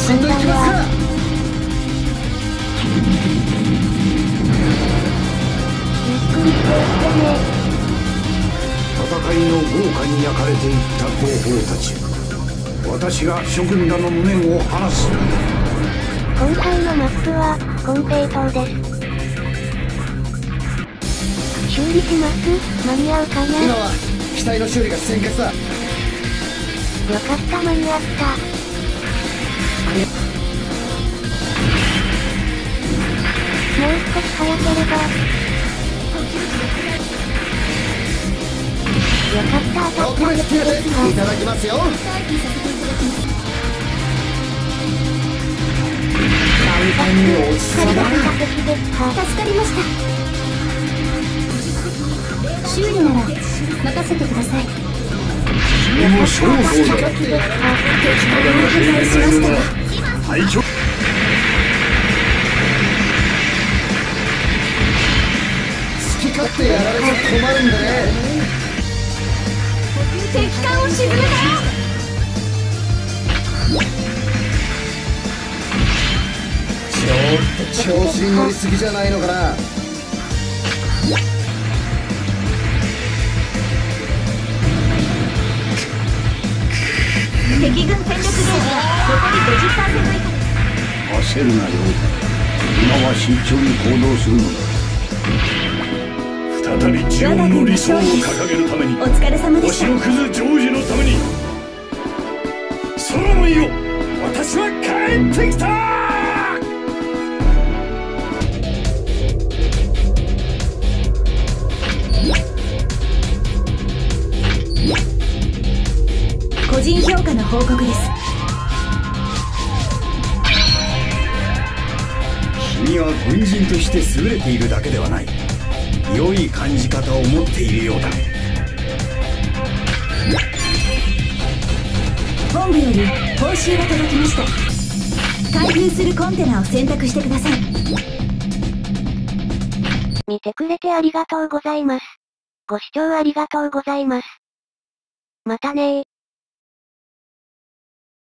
死んでいきますか。 ゆっくりしていってね。 戦いの豪華に焼かれていった同胞たち、私が諸軍らの無念を晴らす。 今回のマップはコンペイ島です。修理します。間に合うかな。 今は機体の修理が先決だ。 よかった、間に合った。もう少し早ければ。よかった、当たった特別手当いただきますよ。簡単に落ち着いた。 助かりました。 修理なら任せてください。 君も勝負をだ。 敵の破壊しましたが廃墟。 好き勝手やられちゃ困るんだね。 敵艦を沈めたよ。 ちょっと調子に乗りすぎじゃないのかな。 敵軍戦力ゲージが残り 50% 以下。 焦るなよ。今は慎重に行動するのだ。再びジオンの理想を掲げるために、 お疲れ様でし星た。 を崩すジョージのために、ソロモンよ、私は帰ってきた。 個人評価の報告です。 君は軍人として優れているだけではない。良い感じ方を持っているようだ。 本部より報酬が届きました。開封するコンテナを選択してください。 見てくれてありがとうございます。ご視聴ありがとうございます。またねー。